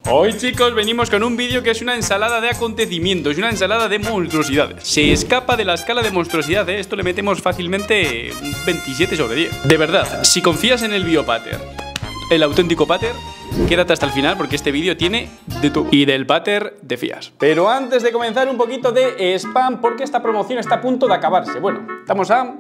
Hoy, chicos, venimos con un vídeo que es una ensalada de acontecimientos, una ensalada de monstruosidades. Se escapa de la escala de monstruosidad, ¿eh? Esto le metemos fácilmente un 27 sobre 10. De verdad, si confías en el biopater, el auténtico pater, quédate hasta el final porque este vídeo tiene de todo. Y del pater te fías. Pero antes de comenzar, un poquito de spam porque esta promoción está a punto de acabarse. Bueno, estamos a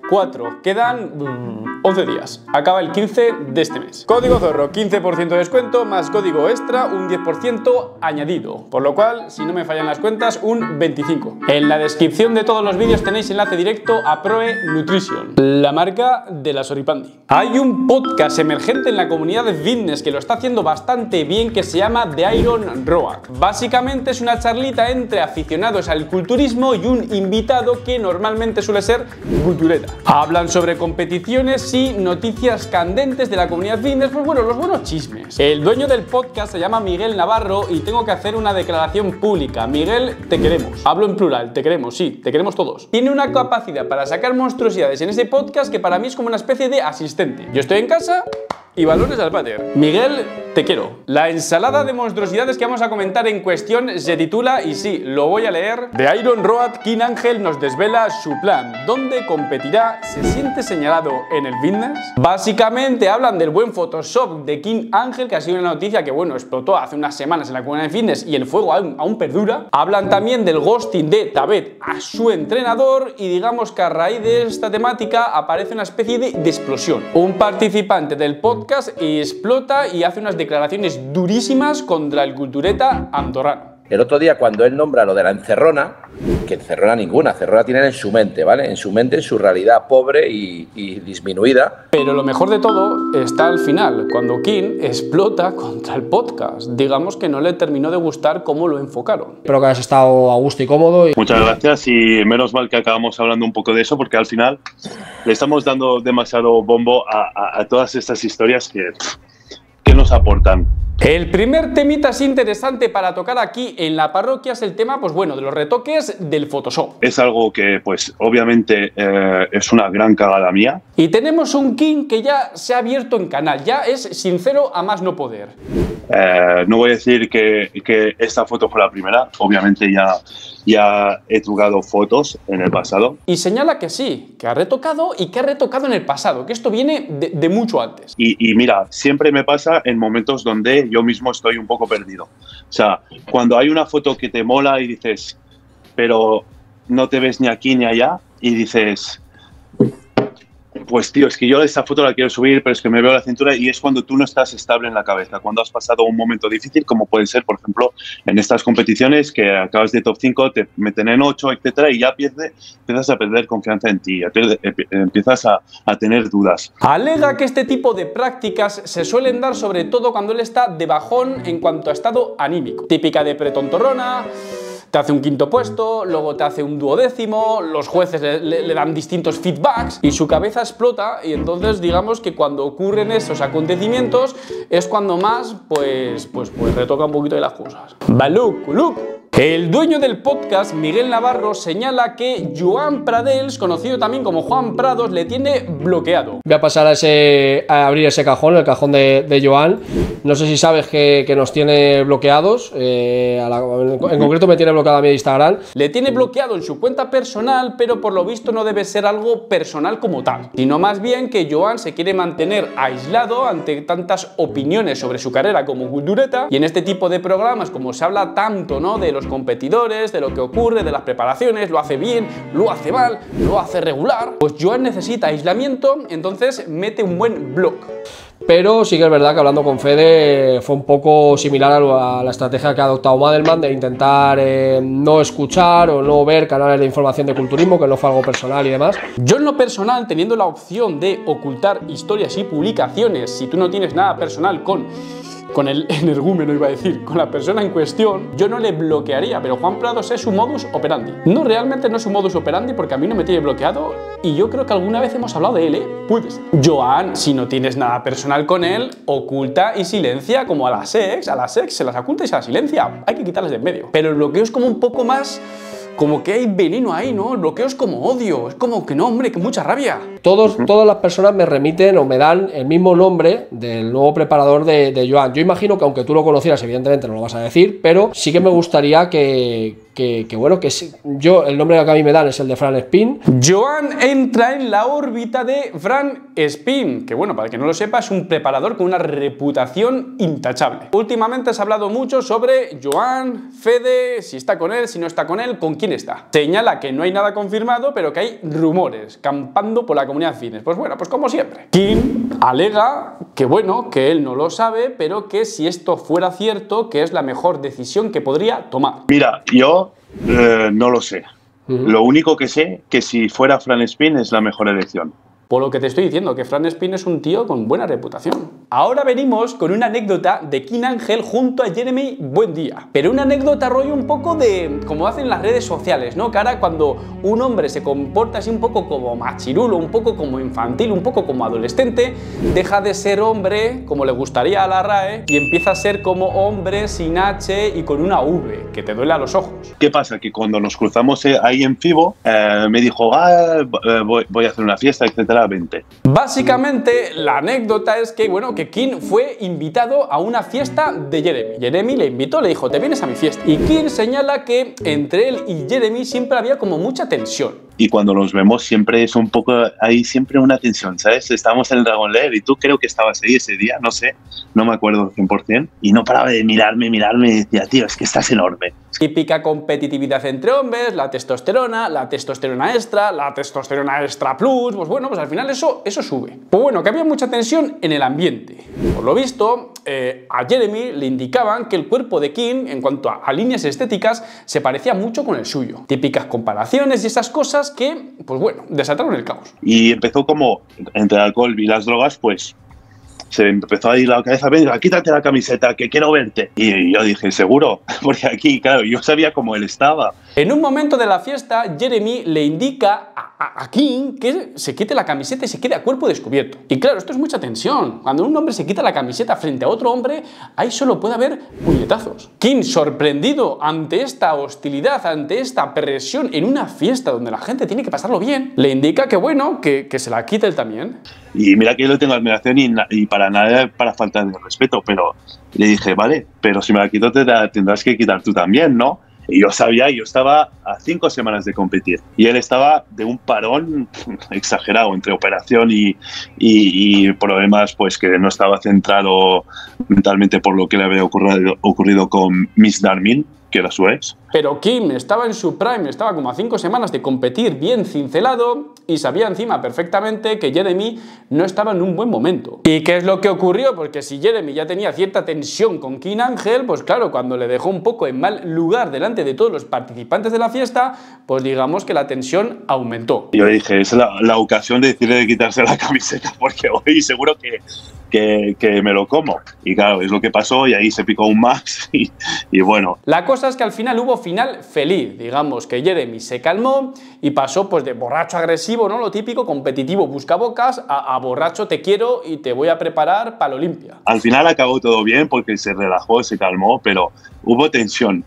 4, quedan 11 días. Acaba el 15 de este mes. Código Zorro, 15% de descuento, más código extra, un 10% añadido. Por lo cual, si no me fallan las cuentas, un 25%. En la descripción de todos los vídeos tenéis enlace directo a Proe Nutrition, la marca de la Soripandi. Hay un podcast emergente en la comunidad de fitness que lo está haciendo bastante bien, que se llama The Iron Road. Básicamente es una charlita entre aficionados al culturismo y un invitado que normalmente suele ser cultureta. Hablan sobre competiciones y noticias candentes de la comunidad fitness, pues bueno, los buenos chismes. El dueño del podcast se llama Miguel Navarro y tengo que hacer una declaración pública. Miguel, te queremos. Hablo en plural, te queremos, sí, te queremos todos. Tiene una capacidad para sacar monstruosidades en ese podcast que para mí es como una especie de asistente. Yo estoy en casa y balones al pater. Miguel, te quiero. La ensalada de monstruosidades que vamos a comentar en cuestión se titula, y sí, lo voy a leer: The Iron Road, King Ángel nos desvela su plan. ¿Dónde competirá? ¿Se siente señalado en el fitness? Básicamente hablan del buen Photoshop de King Ángel, que ha sido una noticia que, bueno, explotó hace unas semanas en la comunidad de fitness y el fuego aún perdura. Hablan también del ghosting de Tabet a su entrenador y digamos que a raíz de esta temática aparece una especie de explosión. Un participante del podcast explota y hace unas declaraciones durísimas contra el cultureta andorrano. El otro día, cuando él nombra lo de la encerrona, que encerrona ninguna, encerrona tienen en su mente, ¿vale? En su mente, en su realidad pobre y disminuida. Pero lo mejor de todo está al final, cuando King explota contra el podcast. Digamos que no le terminó de gustar cómo lo enfocaron. Espero que hayas estado a gusto y cómodo. Muchas gracias, y menos mal que acabamos hablando un poco de eso, porque al final le estamos dando demasiado bombo a todas estas historias que nos aportan. El primer temita es interesante para tocar aquí en la parroquia es el tema, pues bueno, de los retoques del Photoshop. Es algo que, pues, obviamente es una gran cagada mía. Y tenemos un King que ya se ha abierto en canal, ya es sincero a más no poder. No voy a decir que esta foto fue la primera, obviamente ya he trucado fotos en el pasado. Y señala que sí, que ha retocado y que ha retocado en el pasado, que esto viene de mucho antes. Y mira, siempre me pasa en momentos donde yo mismo estoy un poco perdido. O sea, cuando hay una foto que te mola y dices, pero no te ves ni aquí ni allá, y dices, pues tío, es que yo esta foto la quiero subir, pero es que me veo la cintura, y es cuando tú no estás estable en la cabeza, cuando has pasado un momento difícil, como puede ser, por ejemplo, en estas competiciones que acabas de top 5, te meten en 8, etcétera, y ya empiezas a perder confianza en ti, empiezas a tener dudas. Alega que este tipo de prácticas se suelen dar sobre todo cuando él está de bajón en cuanto a estado anímico. Típica de pretontorrona. Te hace un quinto puesto, luego te hace un duodécimo, los jueces le dan distintos feedbacks y su cabeza explota, y entonces digamos que cuando ocurren esos acontecimientos es cuando más pues retoca un poquito de las cosas. Baluk. El dueño del podcast, Miguel Navarro, señala que Joan Pradels, conocido también como Juan Prados, le tiene bloqueado. Voy a pasar a abrir ese cajón, el cajón de Joan. No sé si sabes que nos tiene bloqueados. En concreto me tiene bloqueado a mí de Instagram. Le tiene bloqueado en su cuenta personal, pero por lo visto no debe ser algo personal como tal, sino más bien que Joan se quiere mantener aislado ante tantas opiniones sobre su carrera como cultureta, y en este tipo de programas, como se habla tanto, ¿no?, de los competidores, de lo que ocurre, de las preparaciones, lo hace bien, lo hace mal, lo hace regular, pues Joan necesita aislamiento, entonces mete un buen block. Pero sí que es verdad que hablando con Fede fue un poco similar a la estrategia que ha adoptado Madelman de intentar no escuchar o no ver canales de información de culturismo, que no fue algo personal y demás. Yo en lo personal, teniendo la opción de ocultar historias y publicaciones, si tú no tienes nada personal con el energúmeno, iba a decir, con la persona en cuestión, yo no le bloquearía, pero Juan Prados es su modus operandi. No, realmente no es su modus operandi porque a mí no me tiene bloqueado y yo creo que alguna vez hemos hablado de él, ¿eh? Puedes. Joan, si no tienes nada personal con él, oculta y silencia, como a las ex se las oculta y se las silencia. Hay que quitarles de en medio. Pero el bloqueo es como un poco más como que hay veneno ahí, ¿no? El bloqueo es como odio, es como que no, hombre, que mucha rabia. Todas las personas me remiten o me dan el mismo nombre del nuevo preparador de Joan. Yo imagino que aunque tú lo conocieras, evidentemente no lo vas a decir, pero sí que me gustaría bueno, yo, el nombre que a mí me dan es el de Fran Spin. Joan entra en la órbita de Fran Spin, que bueno, para que no lo sepa, es un preparador con una reputación intachable. Últimamente se ha hablado mucho sobre Joan, Fede, si está con él, si no está con él, con quién está. Señala que no hay nada confirmado, pero que hay rumores campando por la comunidad fitness. Pues bueno, pues como siempre. Kim alega que bueno, que él no lo sabe, pero que si esto fuera cierto, que es la mejor decisión que podría tomar. Mira, yo no lo sé. Lo único que sé que si fuera Fran Spin es la mejor elección. Por lo que te estoy diciendo, que Fran Spin es un tío con buena reputación. Ahora venimos con una anécdota de Kim Ángel junto a Jeremy Buendía. Pero una anécdota rollo un poco de como hacen las redes sociales, ¿no? Que ahora cuando un hombre se comporta así un poco como machirulo, un poco como infantil, un poco como adolescente, deja de ser hombre, como le gustaría a la RAE, y empieza a ser como hombre sin H y con una V, que te duele a los ojos. ¿Qué pasa? Que cuando nos cruzamos ahí en FIBO, me dijo, voy a hacer una fiesta, etcétera. 20. Básicamente la anécdota es que bueno, que Kim fue invitado a una fiesta de Jeremy. Jeremy le invitó, le dijo, te vienes a mi fiesta. Y Kim señala que entre él y Jeremy siempre había como mucha tensión. Y cuando nos vemos siempre es un poco, hay siempre una tensión, ¿sabes? Estábamos en el Dragon Lair y tú creo que estabas ahí ese día, no sé, no me acuerdo 100%. Y no paraba de mirarme y decía, tío, es que estás enorme. Típica competitividad entre hombres, la testosterona extra, la testosterona extra plus, pues bueno, pues al final eso sube. Pues bueno, que había mucha tensión en el ambiente. Por lo visto, a Jeremy le indicaban que el cuerpo de Kim, en cuanto a líneas estéticas, se parecía mucho con el suyo. Típicas comparaciones y esas cosas que, pues bueno, desataron el caos. Y empezó como, entre el alcohol y las drogas, pues se empezó a ir la cabeza, venga, quítate la camiseta, que quiero verte. Y yo dije, seguro, porque aquí, claro, yo sabía cómo él estaba. En un momento de la fiesta, Jeremy le indica a Kim que se quite la camiseta y se quede a cuerpo descubierto. Y claro, esto es mucha tensión. Cuando un hombre se quita la camiseta frente a otro hombre, ahí solo puede haber puñetazos. Kim, sorprendido ante esta hostilidad, ante esta presión en una fiesta donde la gente tiene que pasarlo bien, le indica que bueno, que se la quite él también. Y mira que yo le tengo admiración y para nada para faltar de respeto, pero le dije, vale, pero si me la quito te la tendrás que quitar tú también, ¿no? Y yo sabía, yo estaba a 5 semanas de competir y él estaba de un parón exagerado entre operación y problemas, pues que no estaba centrado mentalmente por lo que le había ocurrido con Miss Darmin, que era su ex. Pero Kim estaba en su prime, estaba como a 5 semanas de competir bien cincelado y sabía encima perfectamente que Jeremy no estaba en un buen momento. ¿Y qué es lo que ocurrió? Porque si Jeremy ya tenía cierta tensión con Kim Ángel, pues claro, cuando le dejó un poco en mal lugar delante de todos los participantes de la fiesta, pues digamos que la tensión aumentó. Yo dije, es la ocasión de decirle de quitarse la camiseta porque hoy seguro que me lo como. Y claro, es lo que pasó y ahí se picó un max y bueno. La cosa es que al final hubo final feliz, digamos que Jeremy se calmó y pasó pues de borracho agresivo, ¿no? Lo típico, competitivo buscabocas, a borracho te quiero y te voy a preparar para la Olimpia. Al final acabó todo bien porque se relajó, se calmó, pero hubo tensión.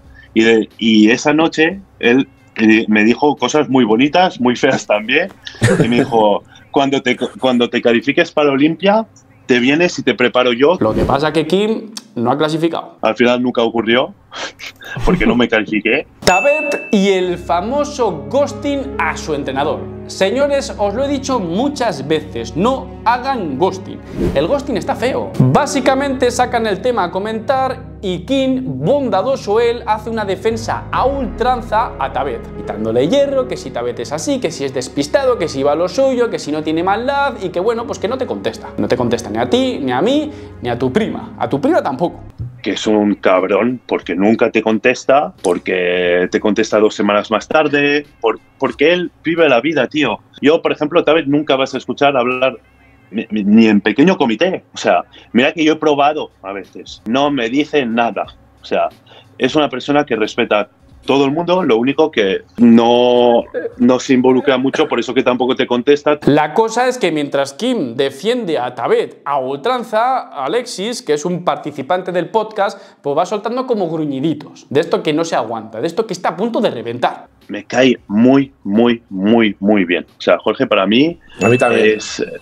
Y esa noche él me dijo cosas muy bonitas, muy feas también, y me dijo, cuando te califiques para la Olimpia, te vienes y te preparo yo. Lo que pasa es que Kim no ha clasificado. Al final nunca ocurrió, porque no me califiqué. Tabet y el famoso ghosting a su entrenador. Señores, os lo he dicho muchas veces, no hagan ghosting. El ghosting está feo. Básicamente sacan el tema a comentar y Kim, bondadoso él, hace una defensa a ultranza a Tabet, quitándole hierro, que si Tabet es así, que si es despistado, que si va a lo suyo, que si no tiene maldad y que bueno, pues que no te contesta. No te contesta ni a ti, ni a mí, ni a tu prima. A tu prima tampoco. Que es un cabrón porque nunca te contesta, porque te contesta 2 semanas más tarde, porque él vive la vida, tío. Yo, por ejemplo, tal vez nunca vas a escuchar hablar ni en pequeño comité. O sea, mira que yo he probado a veces, no me dice nada. O sea, es una persona que respeta todo el mundo, lo único que no se involucra mucho, por eso que tampoco te contesta. La cosa es que mientras Kim defiende a Tabet a ultranza, Alexis, que es un participante del podcast, pues va soltando como gruñiditos, de esto que no se aguanta, de esto que está a punto de reventar. me cae muy, muy, muy, muy bien. O sea, Jorge, para mí, A mí también.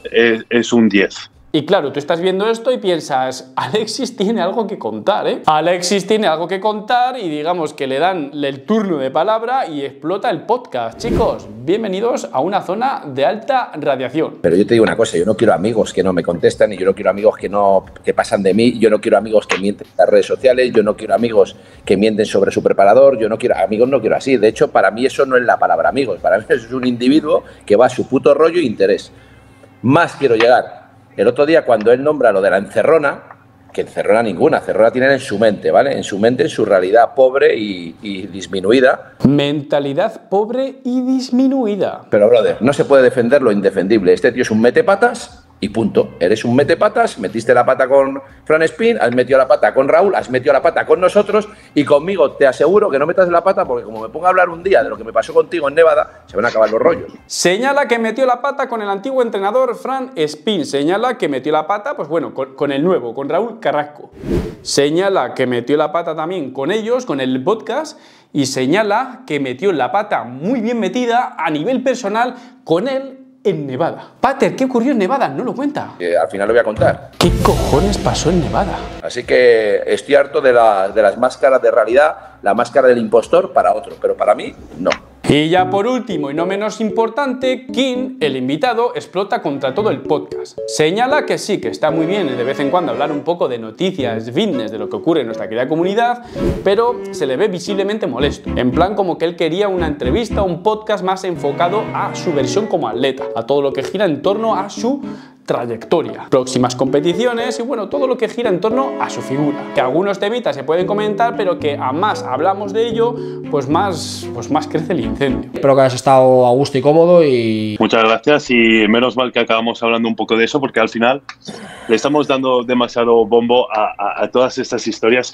es un 10. Y claro, tú estás viendo esto y piensas, Alexis tiene algo que contar, ¿eh? Alexis tiene algo que contar y digamos que le dan el turno de palabra y explota el podcast. Chicos, bienvenidos a una zona de alta radiación. Pero yo te digo una cosa, yo no quiero amigos que no me contestan y yo no quiero amigos que pasan de mí, yo no quiero amigos que mienten en las redes sociales, yo no quiero amigos que mienten sobre su preparador, yo no quiero amigos, no quiero así. De hecho, para mí eso no es la palabra amigos, para mí eso es un individuo que va a su puto rollo e interés. Más quiero llegar. El otro día, cuando él nombra lo de la encerrona, que encerrona ninguna, encerrona tiene en su mente, ¿vale? En su mente, en su realidad pobre y disminuida. Mentalidad pobre y disminuida. Pero, brother, no se puede defender lo indefendible. Este tío es un metepatas y punto. Eres un metepatas, metiste la pata con Fran Espín, has metido la pata con Raúl, has metido la pata con nosotros y conmigo te aseguro que no metas la pata porque como me ponga a hablar un día de lo que me pasó contigo en Nevada, se van a acabar los rollos. Señala que metió la pata con el antiguo entrenador Fran Espín. Señala que metió la pata, pues bueno, con el nuevo, con Raúl Carrasco. Señala que metió la pata también con ellos, con el podcast. Y señala que metió la pata muy bien metida a nivel personal con él en Nevada. Pater, ¿qué ocurrió en Nevada? No lo cuenta. Al final lo voy a contar. ¿Qué cojones pasó en Nevada? Así que estoy harto de las máscaras de realidad, la máscara del impostor para otro, pero para mí no. Y ya por último y no menos importante, King, el invitado, explota contra todo el podcast. Señala que sí, que está muy bien de vez en cuando hablar un poco de noticias fitness de lo que ocurre en nuestra querida comunidad, pero se le ve visiblemente molesto. En plan como que él quería una entrevista, un podcast más enfocado a su versión como atleta, a todo lo que gira en torno a su trayectoria, próximas competiciones y bueno, todo lo que gira en torno a su figura. Que algunos temitas se pueden comentar, pero que a más hablamos de ello, pues más crece el incendio. Espero que hayas estado a gusto y cómodo y... Muchas gracias y menos mal que acabamos hablando un poco de eso porque al final le estamos dando demasiado bombo a todas estas historias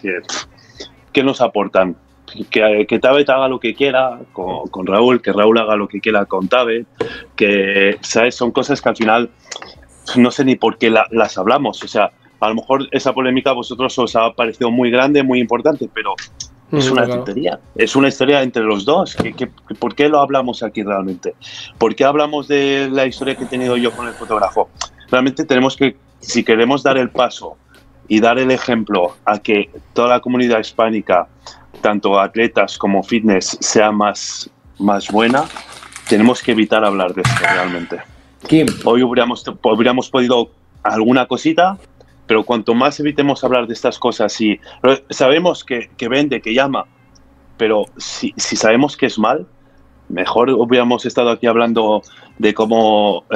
que nos aportan. Que Tabet haga lo que quiera con Raúl, que Raúl haga lo que quiera con Tabet, que, ¿sabes? Son cosas que al final no sé ni por qué las hablamos. O sea, a lo mejor esa polémica a vosotros os ha parecido muy grande, muy importante, pero es una tontería. Es una historia entre los dos. ¿Por qué lo hablamos aquí realmente? ¿Por qué hablamos de la historia que he tenido yo con el fotógrafo? Realmente tenemos que, si queremos dar el paso y dar el ejemplo a que toda la comunidad hispánica, tanto atletas como fitness, sea más buena, tenemos que evitar hablar de esto realmente. Kim. Hoy hubiéramos podido alguna cosita, pero cuanto más evitemos hablar de estas cosas y sabemos que vende, que llama, pero si sabemos que es mal, mejor hubiéramos estado aquí hablando de cómo,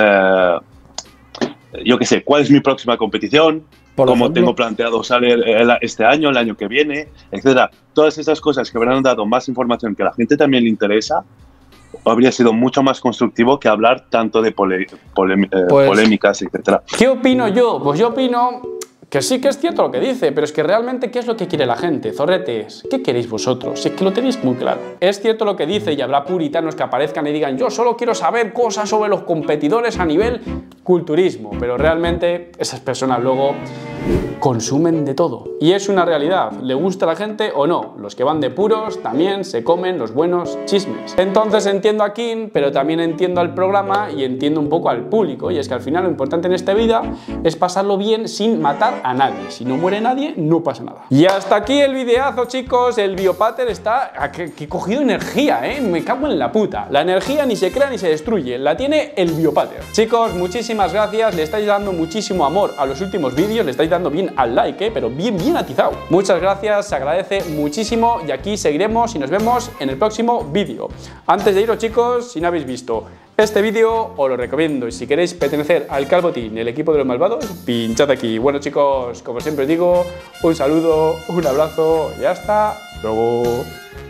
yo qué sé, cuál es mi próxima competición, cómo tengo planteado salir este año, el año que viene, etcétera. Todas esas cosas que habrán dado más información que a la gente también le interesa, habría sido mucho más constructivo que hablar tanto de polémicas, etcétera. ¿Qué opino yo? Pues yo opino que sí que es cierto lo que dice, pero es que realmente ¿qué es lo que quiere la gente? Zorretes, ¿qué queréis vosotros? Si es que lo tenéis muy claro. Es cierto lo que dice y habrá puritanos que aparezcan y digan yo solo quiero saber cosas sobre los competidores a nivel culturismo, pero realmente esas personas luego consumen de todo. Y es una realidad, le gusta a la gente o no, los que van de puros también se comen los buenos chismes. Entonces entiendo a King, pero también entiendo al programa y entiendo un poco al público, y es que al final lo importante en esta vida es pasarlo bien sin matar a nadie. Si no muere nadie, no pasa nada. Y hasta aquí el videazo, chicos. El Biopater está que cogido energía, me cago en la puta. La energía ni se crea ni se destruye, la tiene el Biopater. Chicos, muchísimas gracias, le estáis dando muchísimo amor a los últimos vídeos, le estáis dando bien al like, pero bien atizado. Muchas gracias, se agradece muchísimo y aquí seguiremos y nos vemos en el próximo vídeo. Antes de iros, chicos, si no habéis visto este vídeo, os lo recomiendo, y si queréis pertenecer al Calvotín, el equipo de los malvados, pinchad aquí. Bueno, chicos, como siempre os digo, un saludo, un abrazo y hasta luego.